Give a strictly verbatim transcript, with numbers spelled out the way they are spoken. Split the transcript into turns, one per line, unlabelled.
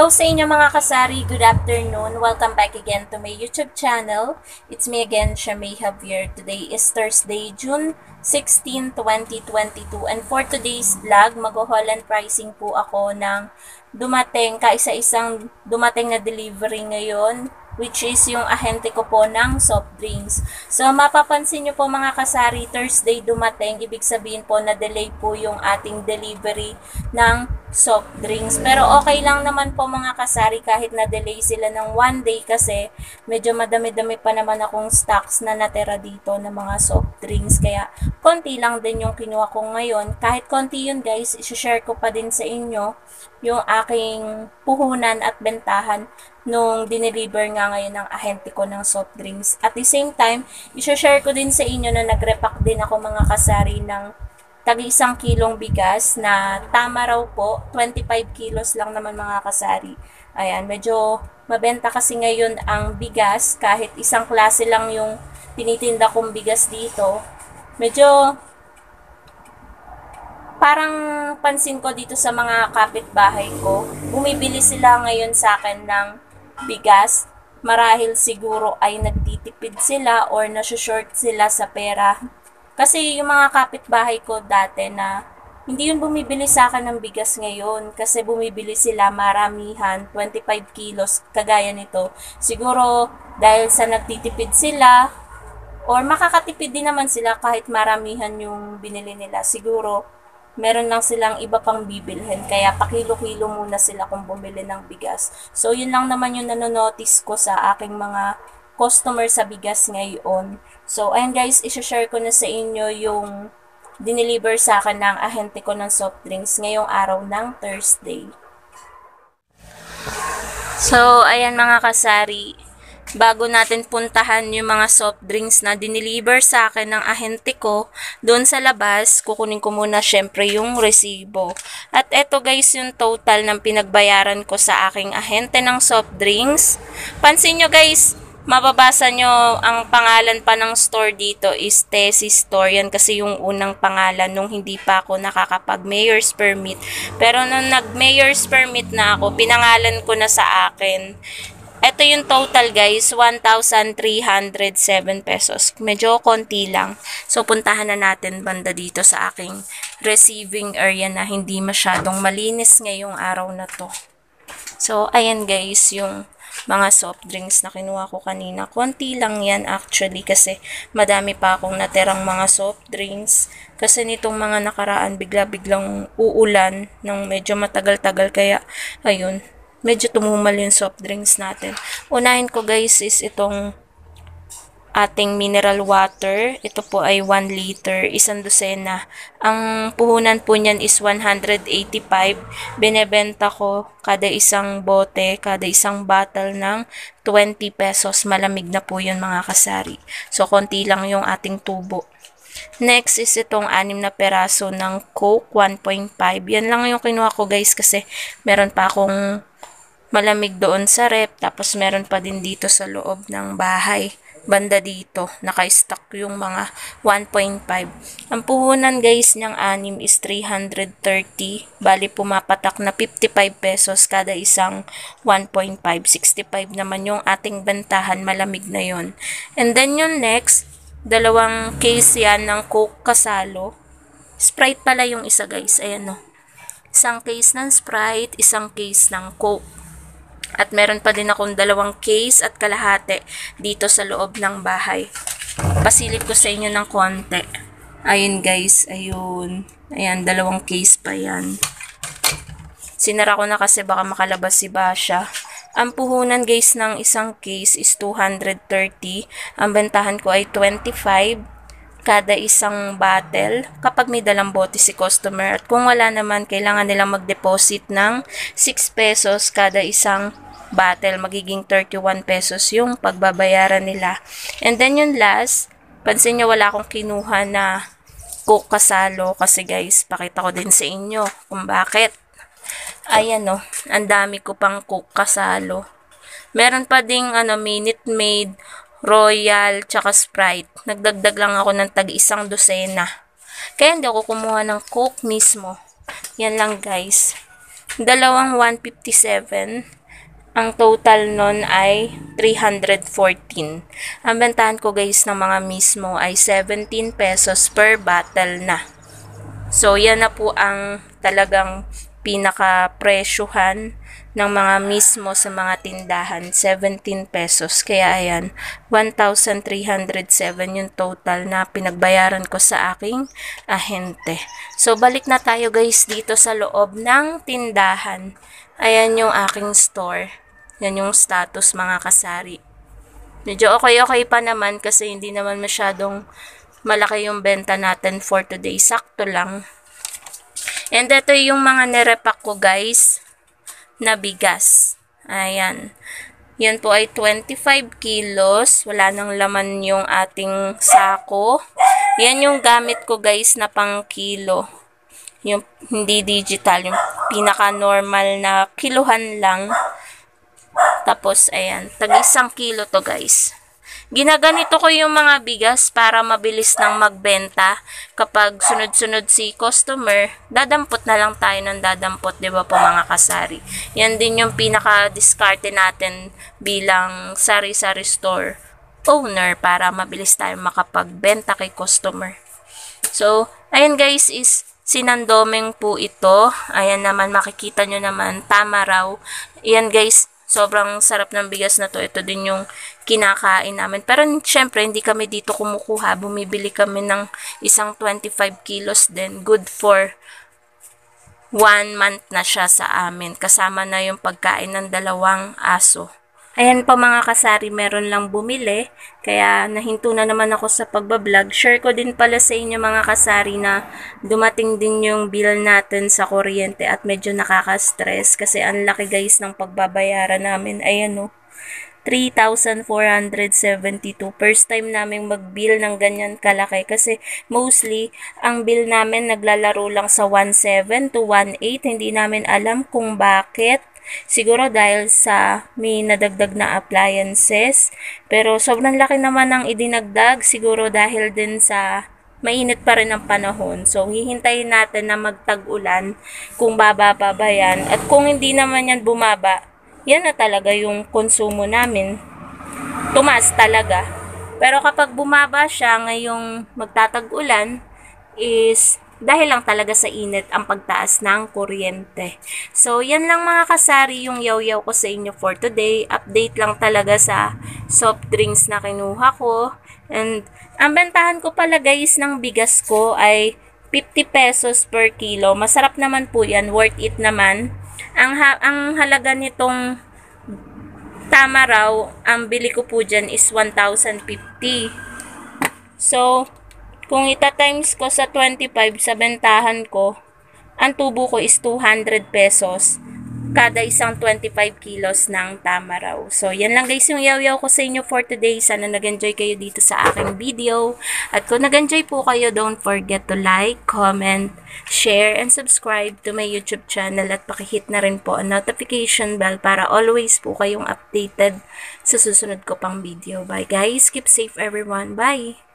sa inyo mga kasari, good afternoon. Welcome back again to my YouTube channel. It's me again, Shamay Javier. Today is Thursday, June sixteenth, twenty twenty-two. And for today's vlog, mag-haul and pricing po ako ng dumating, kaisa-isang dumating na delivery ngayon, which is yung ahente ko po ng soft drinks. So, mapapansin nyo po mga kasari, Thursday dumating, ibig sabihin po na delay po yung ating delivery ng soft drinks. Pero okay lang naman po mga kasari kahit na delay sila ng one day kasi medyo madami-dami pa naman akong stocks na natira dito ng mga soft drinks. Kaya konti lang din yung kinuha ko ngayon. Kahit konti yun guys, isi-share ko pa din sa inyo yung aking puhunan at bentahan nung dineliver nga ngayon ng ahente ko ng soft drinks. At the same time, isi-share ko din sa inyo na nagrepack din ako mga kasari ng tagi isang kilong bigas na tama raw po, twenty-five kilos lang naman mga kasari. Ayan, medyo mabenta kasi ngayon ang bigas kahit isang klase lang yung tinitinda kong bigas dito. Medyo parang pansin ko dito sa mga kapitbahay ko, bumibili sila ngayon sa akin ng bigas. Marahil siguro ay nagtitipid sila or nasushort sila sa pera. Kasi yung mga kapitbahay ko dati na hindi yun bumibili sa akin ng bigas ngayon kasi bumibili sila maramihan, twenty-five kilos, kagaya nito. Siguro dahil sa nagtitipid sila or makakatipid din naman sila kahit maramihan yung binili nila. Siguro meron lang silang iba pang bibilhin kaya pakilo-kilo muna sila kung bumili ng bigas. So yun lang naman yung nanonotice ko sa aking mga customer sa bigas ngayon. So, ayan guys, isi-share ko na sa inyo yung dineliver sa akin ng ahente ko ng soft drinks ngayong araw ng Thursday. So, ayan mga kasari, bago natin puntahan yung mga soft drinks na dineliver sa akin ng ahente ko, doon sa labas, kukunin ko muna syempre yung resibo. At eto guys, yung total ng pinagbayaran ko sa aking ahente ng soft drinks. Pansin nyo guys, mababasa nyo ang pangalan pa ng store dito is Tessie Store. Yan kasi yung unang pangalan nung hindi pa ako nakakapag mayor's permit. Pero nung nag mayor's permit na ako, pinangalan ko na sa akin. Ito yung total guys, one thousand three hundred seven pesos. Medyo konti lang. So puntahan na natin banda dito sa aking receiving area na hindi masyadong malinis ngayong araw na to. So ayan guys, yung mga soft drinks na kinuha ko kanina. Konti lang yan actually kasi madami pa akong natirang mga soft drinks. Kasi nitong mga nakaraan bigla-biglang uulan ng medyo matagal-tagal kaya ayun, medyo tumumal yung soft drinks natin. Unahin ko guys is itong ating mineral water. Ito po ay one liter, isang dosena. Ang puhunan po niyan is one hundred eighty-five. Binebenta ko kada isang bote, kada isang bottle ng twenty pesos. Malamig na po yun mga kasari. So, konti lang yung ating tubo. Next is itong anim na peraso ng Coke, one point five. Yan lang yung kinuha ko guys kasi meron pa akong malamig doon sa rep. Tapos meron pa din dito sa loob ng bahay. Banda dito, naka-stock yung mga one point five. Ang puhunan guys ng anim is three hundred thirty. Bali pumapatak na fifty-five pesos kada isang one point five. sixty-five naman yung ating bentahan, malamig na yon. And then yung next, dalawang case yan ng Coke Kasalo. Sprite pala yung isa guys, ayan o. Isang case ng Sprite, isang case ng Coke. At meron pa din akong dalawang case at kalahati dito sa loob ng bahay. Pasilip ko sa inyo ng konti. Ayun guys, ayun. Ayan, dalawang case pa yan. Sinara ko na kasi baka makalabas si Basha. Ang puhunan guys ng isang case is two hundred thirty. Ang bentahan ko ay twenty-five kada isang bottle kapag may dalang bote si customer. At kung wala naman, kailangan nilang mag-deposit ng six pesos kada isang bottle. Magiging thirty-one pesos yung pagbabayaran nila. And then yung last, pansin nyo wala akong kinuha na Coke Kasalo kasi guys, pakita ko din sa inyo kung bakit. Ayan o, ang dami ko pang Coke Kasalo. Meron pa ding ano, Minute Maid, Royal, tsaka Sprite. Nagdagdag lang ako ng tag-isang dosena. Kaya hindi ako kumuha ng Coke mismo. Yan lang guys. Dalawang one fifty-seven. Ang total nun ay three hundred fourteen. Ang bentahan ko guys ng mga mismo ay seventeen pesos per bottle na. So, yan na po ang talagang pinaka-presyuhan ng mga mismo sa mga tindahan, seventeen pesos. Kaya ayan, one thousand three hundred seven yung total na pinagbayaran ko sa aking ahente. So, balik na tayo guys dito sa loob ng tindahan. Ayan yung aking store. Yan yung status mga kasari. Medyo okay-okay pa naman kasi hindi naman masyadong malaki yung benta natin for today. Sakto lang. And ito yung mga nirepack ko guys na bigas. Ayan. Yan po ay twenty-five kilos. Wala nang laman yung ating sako. Yan yung gamit ko guys na pang kilo. Yung hindi digital. Yung pinaka-normal na kiluhan lang. Tapos, ayan. Tag-isang kilo to guys. Ginaganito ko yung mga bigas para mabilis nang magbenta. Kapag sunod-sunod si customer, dadampot na lang tayo ng dadampot, di ba po mga kasari? Yan din yung pinaka-diskarte natin bilang sari-sari store owner para mabilis tayo makapagbenta kay customer. So, ayan guys is sinandomeng po ito. Ayan naman, makikita nyo naman, tama raw. Ayan guys, sobrang sarap ng bigas na to. Ito din yung kinakain namin. Pero syempre, hindi kami dito kumukuha. Bumibili kami ng isang twenty-five kilos din. Good for one month na siya sa amin. Kasama na yung pagkain ng dalawang aso. Ayan pa mga kasari, meron lang bumili. Kaya nahinto na naman ako sa pagbablog. Share ko din pala sa inyo mga kasari na dumating din yung bill natin sa kuryente at medyo nakaka-stress. Kasi ang laki guys ng pagbabayaran namin. Ayan o, three thousand four hundred seventy-two. First time namin mag-bill ng ganyan kalaki. Kasi mostly, ang bill namin naglalaro lang sa one seven to one eight. Hindi namin alam kung bakit. Siguro dahil sa may nadagdag na appliances. Pero sobrang laki naman ang idinagdag. Siguro dahil din sa mainit pa rin ang panahon. So, hihintayin natin na magtag-ulan kung bababa ba yan. At kung hindi naman yan bumaba, yan na talaga yung konsumo namin. Tumaas talaga. Pero kapag bumaba siya ngayong magtatag-ulan is dahil lang talaga sa init ang pagtaas ng kuryente. So, yan lang mga kasari yung yaw-yaw ko sa inyo for today. Update lang talaga sa soft drinks na kinuha ko. And, ang bentahan ko pala guys ng bigas ko ay fifty pesos per kilo. Masarap naman po yan. Worth it naman. Ang, ha ang halaga nitong tama raw, ang bili ko po dyan is one thousand fifty. So, kung ita-times ko sa twenty-five sa bentahan ko, ang tubo ko is two hundred pesos kada isang twenty-five kilos ng tama raw. So, yan lang guys yung yaw-yaw ko sa inyo for today. Sana nag-enjoy kayo dito sa aking video. At kung nag-enjoy po kayo, don't forget to like, comment, share, and subscribe to my YouTube channel. At pakihit na rin po ang notification bell para always po kayong updated sa susunod ko pang video. Bye guys! Keep safe everyone! Bye!